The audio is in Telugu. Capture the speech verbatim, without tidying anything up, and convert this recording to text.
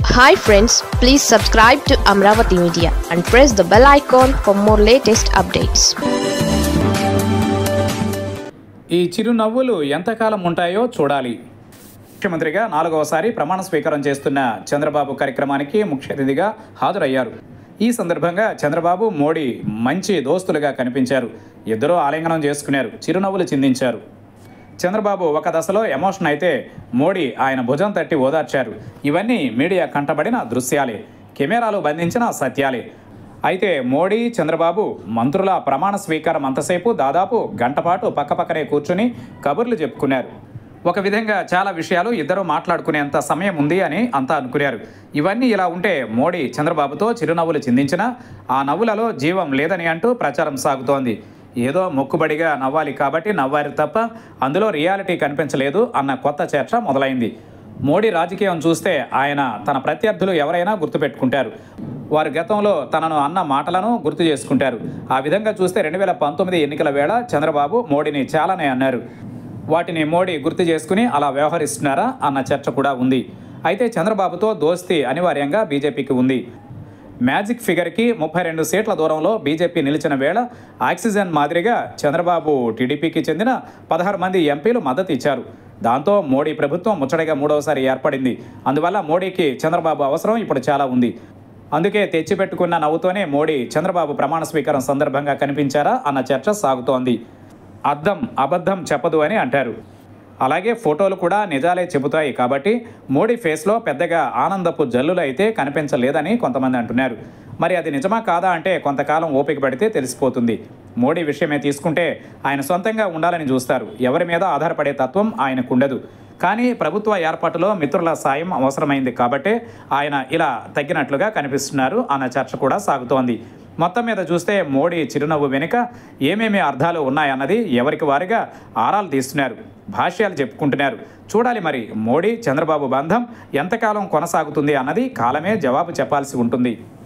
Hi friends, please subscribe to Amravati Media and press the bell icon for more latest updates. ఈ చిరునవ్వులు ఎంతకాలం ఉంటాయో చూడాలి. ముఖ్యమంత్రిగా నాలుగవసారి ప్రమాణ స్వీకారం చేస్తున్న చంద్రబాబు కార్యక్రమానికి ముఖ్య అతిథిగా హాజరయ్యారు. ఈ సందర్భంగా చంద్రబాబు మోడీ మంచి దోస్తులుగా కనిపించారు. ఇద్దరూ ఆలింగనం చేసుకున్నారు, చిరునవ్వులు చిందించారు. చంద్రబాబు ఒక దశలో ఎమోషన్ అయితే మోడీ ఆయన భుజం తట్టి ఓదార్చారు. ఇవన్నీ మీడియా కంటబడిన దృశ్యాలే, కెమెరాలు బంధించిన సత్యాలే. అయితే మోడీ చంద్రబాబు మంత్రుల ప్రమాణ స్వీకారం అంతసేపు దాదాపు గంటపాటు పక్కపక్కనే కూర్చుని కబుర్లు చెప్పుకున్నారు. ఒక విధంగా చాలా విషయాలు ఇద్దరు మాట్లాడుకునేంత సమయం ఉంది అని అంతా అనుకున్నారు. ఇవన్నీ ఇలా ఉంటే మోడీ చంద్రబాబుతో చిరునవ్వులు చిందించినా ఆ నవ్వులలో జీవం లేదని అంటూ ప్రచారం సాగుతోంది. ఏదో మొక్కుబడిగా నవ్వాలి కాబట్టి నవ్వారు తప్ప అందులో రియాలిటీ కనిపించలేదు అన్న కొత్త చర్చ మొదలైంది. మోడీ రాజకీయం చూస్తే ఆయన తన ప్రత్యర్థులు ఎవరైనా గుర్తుపెట్టుకుంటారు. వారు గతంలో తనను అన్న మాటలను గుర్తు చేసుకుంటారు. ఆ విధంగా చూస్తే రెండు వేల పంతొమ్మిది ఎన్నికల వేళ చంద్రబాబు మోడీని చాలానే అన్నారు. వాటిని మోడీ గుర్తు చేసుకుని అలా వ్యవహరిస్తున్నారా అన్న చర్చ కూడా ఉంది. అయితే చంద్రబాబుతో దోస్తీ అనివార్యంగా బీజేపీకి ఉంది. మ్యాజిక్ ఫిగర్కి ముప్పై రెండు సీట్ల దూరంలో బీజేపీ నిలిచిన వేళ ఆక్సిజన్ మాదిరిగా చంద్రబాబు టీడీపీకి చెందిన పదహారు మంది ఎంపీలు మద్దతు ఇచ్చారు. దాంతో మోడీ ప్రభుత్వం ముచ్చటగా మూడవసారి ఏర్పడింది. అందువల్ల మోడీకి చంద్రబాబు అవసరం ఇప్పుడు చాలా ఉంది. అందుకే తెచ్చిపెట్టుకున్న నవ్వుతోనే మోడీ చంద్రబాబు ప్రమాణ స్వీకారం సందర్భంగా కనిపించారా అన్న చర్చ సాగుతోంది. అద్దం అబద్ధం చెప్పదు అని అంటారు. అలాగే ఫోటోలు కూడా నిజాలే చెబుతాయి కాబట్టి మోడీ ఫేస్లో పెద్దగా ఆనందపు జల్లులు అయితే కనిపించలేదని కొంతమంది అంటున్నారు. మరి అది నిజమా కాదా అంటే కొంతకాలం ఓపిక పడితే తెలిసిపోతుంది. మోడీ విషయమే తీసుకుంటే ఆయన సొంతంగా ఉండాలని చూస్తారు. ఎవరి మీద ఆధారపడే తత్వం ఆయనకుండదు. కానీ ప్రభుత్వ ఏర్పాటులో మిత్రుల సాయం అవసరమైంది కాబట్టే ఆయన ఇలా తగ్గినట్లుగా కనిపిస్తున్నారు అన్న చర్చ కూడా సాగుతోంది. మొత్తం మీద చూస్తే మోడీ చిరునవ్వు వెనుక ఏమేమి అర్థాలు ఉన్నాయన్నది ఎవరికి వారిగా ఆరాలు తీస్తున్నారు, భాష్యాలు చెప్పుకుంటున్నారు. చూడాలి మరి మోడీ చంద్రబాబు బంధం ఎంతకాలం కొనసాగుతుంది అన్నది కాలమే జవాబు చెప్పాల్సి ఉంటుంది.